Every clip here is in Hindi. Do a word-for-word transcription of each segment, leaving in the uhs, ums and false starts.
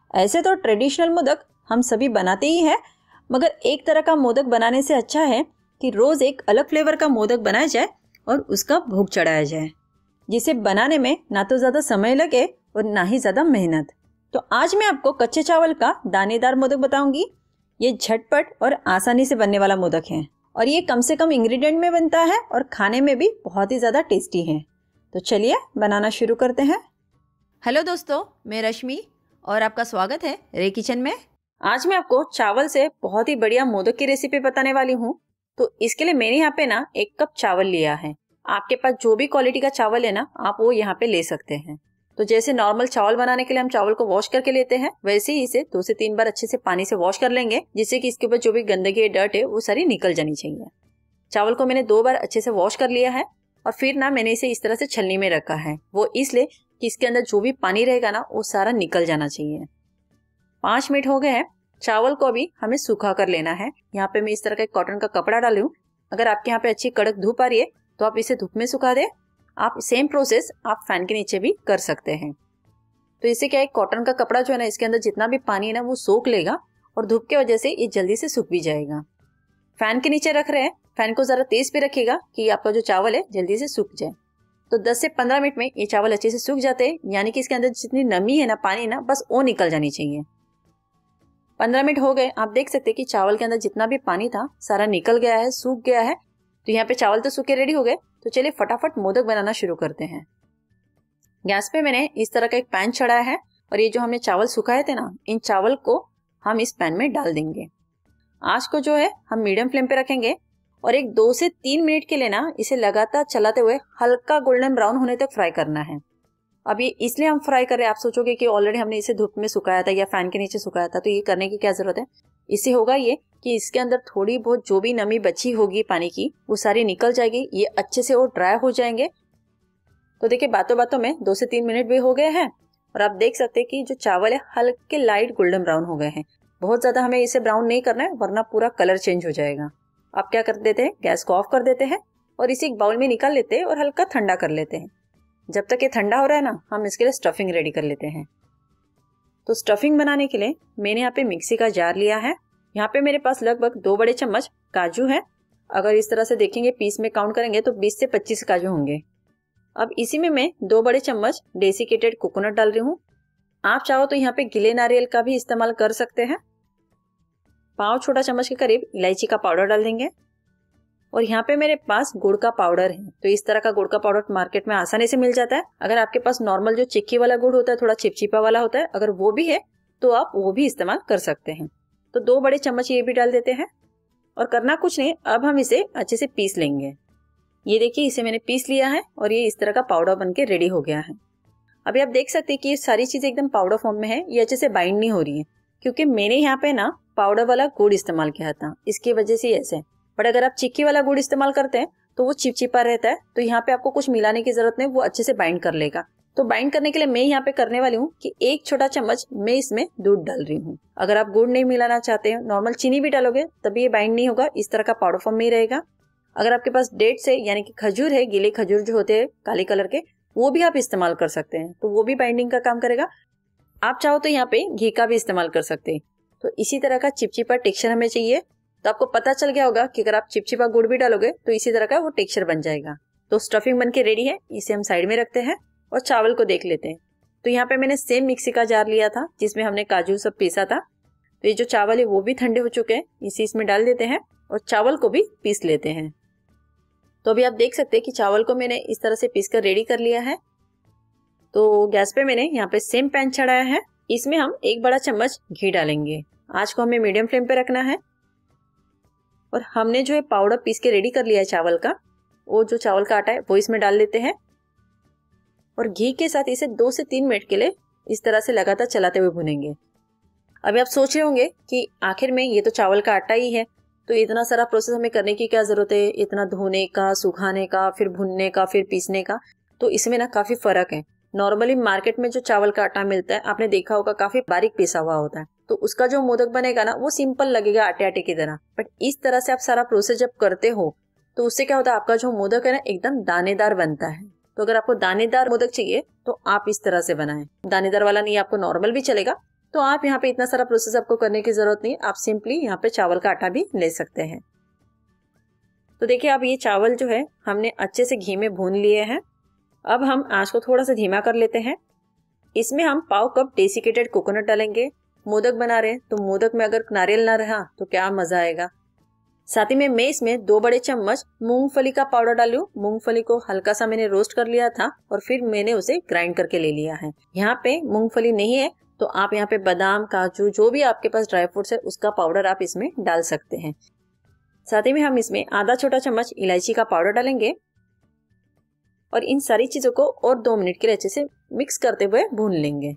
ऐसे तो ट्रेडिशनल मोदक हम सभी बनाते ही हैं, मगर एक तरह का मोदक बनाने से अच्छा है कि रोज़ एक अलग फ्लेवर का मोदक बनाया जाए और उसका भोग चढ़ाया जाए, जिसे बनाने में ना तो ज़्यादा समय लगे और ना ही ज़्यादा मेहनत। तो आज मैं आपको कच्चे चावल का दानेदार मोदक बताऊंगी। ये झटपट और आसानी से बनने वाला मोदक है और ये कम से कम इंग्रेडिएंट में बनता है और खाने में भी बहुत ही ज़्यादा टेस्टी है। तो चलिए बनाना शुरू करते हैं। हेलो दोस्तों, मैं रश्मि और आपका स्वागत है रे किचन में। आज मैं आपको चावल से बहुत ही बढ़िया मोदक की रेसिपी बताने वाली हूँ। तो इसके लिए मैंने यहाँ पे ना एक कप चावल लिया है। आपके पास जो भी क्वालिटी का चावल है ना, आप वो यहाँ पे ले सकते हैं। तो जैसे नॉर्मल चावल बनाने के लिए हम चावल को वॉश करके लेते हैं, वैसे ही इसे दो से तीन बार अच्छे से पानी से वॉश कर लेंगे, जिससे कि इसके ऊपर जो भी गंदगी डर्ट है वो सारी निकल जानी चाहिए। चावल को मैंने दो बार अच्छे से वॉश कर लिया है और फिर ना मैंने इसे इस तरह से छलनी में रखा है। वो इसलिए कि इसके अंदर जो भी पानी रहेगा ना वो सारा निकल जाना चाहिए। पाँच मिनट हो गए हैं। चावल को अभी हमें सूखा कर लेना है। यहाँ पे मैं इस तरह का एक कॉटन का कपड़ा डाली हूँ। अगर आपके यहाँ पे अच्छी कड़क धूप आ रही है तो आप इसे धूप में सुखा दें। आप सेम प्रोसेस आप फैन के नीचे भी कर सकते हैं। तो इससे क्या है, कॉटन का कपड़ा जो है ना, इसके अंदर जितना भी पानी है ना वो सोख लेगा और धूप की वजह से ये जल्दी से सूख भी जाएगा। फैन के नीचे रख रहे हैं, फैन को जरा तेज पे रखिएगा कि आपका जो चावल है जल्दी से सूख जाए। तो दस से पंद्रह मिनट में ये चावल अच्छे से सूख जाते हैं, यानी कि इसके अंदर जितनी नमी है ना, पानी ना, बस वो निकल जानी चाहिए। पंद्रह मिनट हो गए। आप देख सकते हैं कि चावल के अंदर जितना भी पानी था सारा निकल गया है, सूख गया है। तो यहाँ पे चावल तो सूखे रेडी हो गए। तो चलिए फटाफट मोदक बनाना शुरू करते हैं। गैस पे मैंने इस तरह का एक पैन चढ़ाया है और ये जो हमने चावल सुखाए थे ना, इन चावल को हम इस पैन में डाल देंगे। आंच को जो है हम मीडियम फ्लेम पे रखेंगे और एक दो से तीन मिनट के लिए ना इसे लगातार चलाते हुए हल्का गोल्डन ब्राउन होने तक फ्राई करना है। अब ये इसलिए हम फ्राई कर रहे हैं, आप सोचोगे कि ऑलरेडी हमने इसे धूप में सुखाया था या फैन के नीचे सुखाया था, तो ये करने की क्या जरूरत है। इससे होगा ये कि इसके अंदर थोड़ी बहुत जो भी नमी बची होगी पानी की वो सारी निकल जाएगी, ये अच्छे से वो ड्राई हो जाएंगे। तो देखिए बातों बातों में दो से तीन मिनट भी हो गए हैं और आप देख सकते हैं कि जो चावल है हल्के लाइट गोल्डन ब्राउन हो गए हैं। बहुत ज्यादा हमें इसे ब्राउन नहीं करना है वरना पूरा कलर चेंज हो जाएगा। आप क्या कर देते हैं, गैस को ऑफ कर देते हैं और इसे एक बाउल में निकाल लेते हैं और हल्का ठंडा कर लेते हैं। जब तक ये ठंडा हो रहा है ना, हम इसके लिए स्टफिंग रेडी कर लेते हैं। तो स्टफिंग बनाने के लिए मैंने यहाँ पे मिक्सी का जार लिया है। यहाँ पे मेरे पास लगभग दो बड़े चम्मच काजू है। अगर इस तरह से देखेंगे पीस में काउंट करेंगे तो बीस से पच्चीस काजू होंगे। अब इसी में मैं दो बड़े चम्मच डेसिकेटेड कोकोनट डाल रही हूँ। आप चाहो तो यहाँ पे गिले नारियल का भी इस्तेमाल कर सकते हैं। पाव छोटा चम्मच के करीब इलायची का पाउडर डाल देंगे और यहाँ पे मेरे पास गुड़ का पाउडर है। तो इस तरह का गुड़ का पाउडर मार्केट में आसानी से मिल जाता है। अगर आपके पास नॉर्मल जो चिक्की वाला गुड़ होता है, थोड़ा चिपचिपा वाला होता है, अगर वो भी है तो आप वो भी इस्तेमाल कर सकते हैं। तो दो बड़े चम्मच ये भी डाल देते हैं और करना कुछ नहीं, अब हम इसे अच्छे से पीस लेंगे। ये देखिए इसे मैंने पीस लिया है और ये इस तरह का पाउडर बन के रेडी हो गया है। अभी आप देख सकते हैं कि ये सारी चीजें एकदम पाउडर फॉर्म में है, ये अच्छे से बाइंड नहीं हो रही है क्योंकि मैंने यहाँ पे ना पाउडर वाला गुड़ इस्तेमाल किया था, इसकी वजह से ऐसे। बट अगर आप चिक्की वाला गुड़ इस्तेमाल करते हैं तो वो चिपचिपा रहता है, तो यहाँ पे आपको कुछ मिलाने की जरूरत नहीं, वो अच्छे से बाइंड कर लेगा। तो बाइंड करने के लिए मैं यहाँ पे करने वाली हूँ कि एक छोटा चम्मच मैं इसमें दूध डाल रही हूँ। अगर आप गुड़ नहीं मिलाना चाहते हैं, नॉर्मल चीनी भी डालोगे तभी ये बाइंड नहीं होगा, इस तरह का पाउडर फॉर्म में ही रहेगा। अगर आपके पास डेट्स है यानी कि खजूर है, गीले खजूर जो होते हैं काले कलर के, वो भी आप इस्तेमाल कर सकते हैं, तो वो भी बाइंडिंग का काम करेगा। आप चाहो तो यहाँ पे घी का भी इस्तेमाल कर सकते हैं। तो इसी तरह का चिपचिपा टेक्सचर हमें चाहिए। तो आपको पता चल गया होगा कि अगर आप चिपचिपा गुड़ भी डालोगे तो इसी तरह का वो टेक्सचर बन जाएगा। तो स्टफिंग बन के रेडी है, इसे हम साइड में रखते हैं और चावल को देख लेते हैं। तो यहाँ पे मैंने सेम मिक्सी का जार लिया था जिसमें हमने काजू सब पीसा था। तो ये जो चावल है वो भी ठंडे हो चुके हैं, इसे इसमें डाल देते हैं और चावल को भी पीस लेते हैं। तो अभी आप देख सकते हैं कि चावल को मैंने इस तरह से पीस कर रेडी कर लिया है। तो गैस पे मैंने यहाँ पे सेम पैन चढ़ाया है, इसमें हम एक बड़ा चम्मच घी डालेंगे। आंच को हमें मीडियम फ्लेम पे रखना है और हमने जो है पाउडर पीस के रेडी कर लिया है चावल का, वो जो चावल का आटा है वो इसमें डाल देते हैं और घी के साथ इसे दो से तीन मिनट के लिए इस तरह से लगातार चलाते हुए भुनेंगे। अभी आप सोच रहे होंगे कि आखिर में ये तो चावल का आटा ही है, तो इतना सारा प्रोसेस हमें करने की क्या जरूरत है, इतना धोने का, सुखाने का, फिर भुनने का, फिर पीसने का। तो इसमें ना काफी फर्क है। नॉर्मली मार्केट में जो चावल का आटा मिलता है आपने देखा होगा काफी बारीक पिसा हुआ होता है, तो उसका जो मोदक बनेगा ना वो सिंपल लगेगा आटे आटे की तरह। बट इस तरह से आप सारा प्रोसेस जब करते हो तो उससे क्या होता है, आपका जो मोदक है ना एकदम दानेदार बनता है। तो अगर आपको दानेदार मोदक चाहिए तो आप इस तरह से बनाएं। दानेदार वाला नहीं, आपको नॉर्मल भी चलेगा, तो आप यहाँ पे इतना सारा प्रोसेस आपको करने की ज़रूरत नहीं, आप सिंपली यहाँ पे चावल का आटा भी ले सकते हैं। तो देखिए अब ये चावल जो है हमने अच्छे से घी में भून लिए हैं। अब हम आंच को थोड़ा सा धीमा कर लेते हैं। इसमें हम पाव कप डेसिकेटेड कोकोनट डालेंगे। मोदक बना रहे हैं तो मोदक में अगर नारियल ना रहा तो क्या मज़ा आएगा। साथ ही में मैं इसमें दो बड़े चम्मच मूंगफली का पाउडर डालूं। मूंगफली को हल्का सा मैंने रोस्ट कर लिया था और फिर मैंने उसे ग्राइंड करके ले लिया है। यहाँ पे मूंगफली नहीं है तो आप यहाँ पे बादाम, काजू, जो भी आपके पास ड्राई फ्रूट्स है उसका पाउडर आप इसमें डाल सकते हैं। साथ ही में हम इसमें आधा छोटा चम्मच इलायची का पाउडर डालेंगे और इन सारी चीज़ों को और दो मिनट के लिए अच्छे से मिक्स करते हुए भून लेंगे।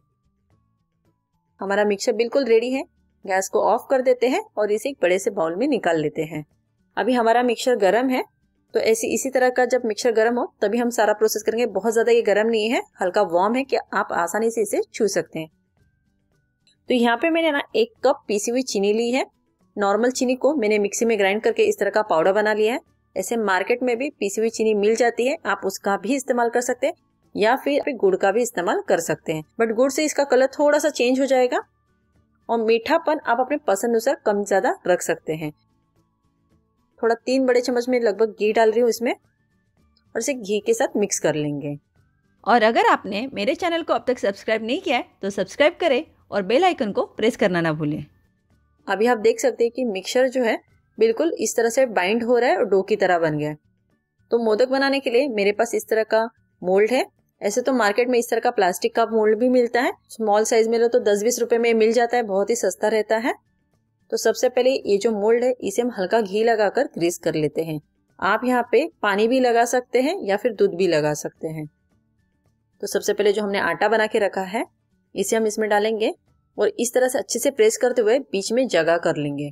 हमारा मिक्सचर बिल्कुल रेडी है। गैस को ऑफ कर देते हैं और इसे एक बड़े से बाउल में निकाल लेते हैं। अभी हमारा मिक्सचर गर्म है तो ऐसी इसी तरह का जब मिक्सचर गर्म हो तभी हम सारा प्रोसेस करेंगे। बहुत ज़्यादा ये गर्म नहीं है, हल्का वार्म है कि आप आसानी से इसे छू सकते हैं। तो यहाँ पे मैंने ना एक कप पीसी हुई चीनी ली है। नॉर्मल चीनी को मैंने मिक्सी में ग्राइंड करके इस तरह का पाउडर बना लिया है। ऐसे मार्केट में भी पीसी हुई चीनी मिल जाती है, आप उसका भी इस्तेमाल कर सकते हैं या फिर गुड़ का भी इस्तेमाल कर सकते हैं। बट गुड़ से इसका कलर थोड़ा सा चेंज हो जाएगा और मीठापन आप अपने पसंद अनुसार कम ज्यादा रख सकते हैं। थोड़ा तीन बड़े चम्मच में लगभग घी डाल रही हूँ इसमें और इसे घी के साथ मिक्स कर लेंगे। और अगर आपने मेरे चैनल को अब तक सब्सक्राइब नहीं किया है तो सब्सक्राइब करें और बेल आइकन को प्रेस करना ना भूलें। अभी आप देख सकते हैं कि मिक्सचर जो है बिल्कुल इस तरह से बाइंड हो रहा है और डो की तरह बन गया है। तो मोदक बनाने के लिए मेरे पास इस तरह का मोल्ड है। ऐसे तो मार्केट में इस तरह का प्लास्टिक का मोल्ड भी मिलता है, स्मॉल साइज में लो तो दस बीस रुपए में मिल जाता है, बहुत ही सस्ता रहता है। तो सबसे पहले ये जो मोल्ड है इसे हम हल्का घी लगाकर ग्रीस कर लेते हैं। आप यहाँ पे पानी भी लगा सकते हैं या फिर दूध भी लगा सकते हैं। तो सबसे पहले जो हमने आटा बना के रखा है इसे हम इसमें डालेंगे और इस तरह से अच्छे से प्रेस करते हुए बीच में जगह कर लेंगे।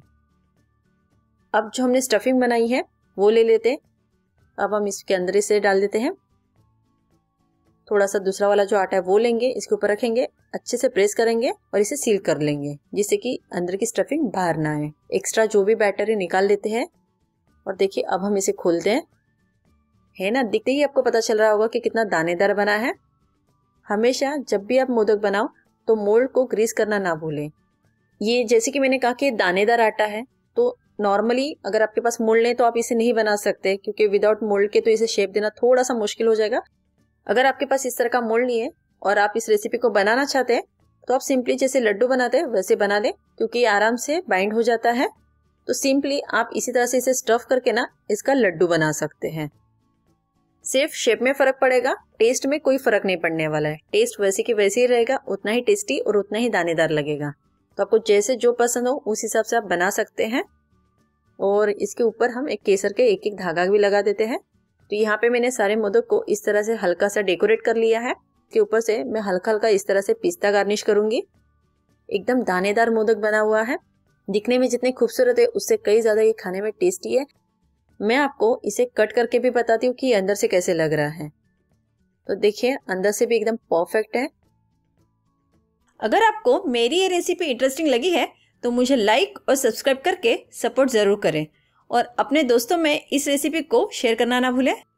अब जो हमने स्टफिंग बनाई है वो ले लेते हैं। अब हम इसके अंदर इसे डाल देते हैं। थोड़ा सा दूसरा वाला जो आटा है वो लेंगे, इसके ऊपर रखेंगे, अच्छे से प्रेस करेंगे और इसे सील कर लेंगे जिससे कि अंदर की स्टफिंग बाहर ना आए। एक्स्ट्रा जो भी बैटर है निकाल लेते हैं और देखिए अब हम इसे खोलते हैं। है ना, दिखते ही आपको पता चल रहा होगा कि कितना दानेदार बना है। हमेशा जब भी आप मोदक बनाओ तो मोल्ड को ग्रीस करना ना भूलें। ये जैसे कि मैंने कहा कि दानेदार आटा है तो नॉर्मली अगर आपके पास मोल्ड नहीं तो आप इसे नहीं बना सकते, क्योंकि विदाउट मोल्ड के तो इसे शेप देना थोड़ा सा मुश्किल हो जाएगा। अगर आपके पास इस तरह का मोल्ड नहीं है और आप इस रेसिपी को बनाना चाहते हैं तो आप सिंपली जैसे लड्डू बनाते हैं वैसे बना दें, क्योंकि ये आराम से बाइंड हो जाता है। तो सिंपली आप इसी तरह से इसे स्टफ करके ना इसका लड्डू बना सकते हैं। सिर्फ शेप में फर्क पड़ेगा, टेस्ट में कोई फर्क नहीं पड़ने वाला है। टेस्ट वैसे की वैसे ही रहेगा, उतना ही टेस्टी और उतना ही दानेदार लगेगा। तो आपको जैसे जो पसंद हो उस हिसाब से आप बना सकते हैं। और इसके ऊपर हम एक केसर के एक एक धागा भी लगा देते हैं। तो यहाँ पे मैंने सारे मोदक को इस तरह से हल्का सा डेकोरेट कर लिया है। के ऊपर से मैं हल्का हल्का इस तरह से पिस्ता गार्निश करूंगी। एकदम दानेदार मोदक बना हुआ है, दिखने में जितने खूबसूरत है उससे कई ज्यादा ये खाने में टेस्टी है। मैं आपको इसे कट करके भी बताती हूँ कि ये अंदर से कैसे लग रहा है। तो देखिए अंदर से भी एकदम परफेक्ट है। अगर आपको मेरी ये रेसिपी इंटरेस्टिंग लगी है तो मुझे लाइक और सब्सक्राइब करके सपोर्ट ज़रूर करें और अपने दोस्तों में इस रेसिपी को शेयर करना ना भूलें।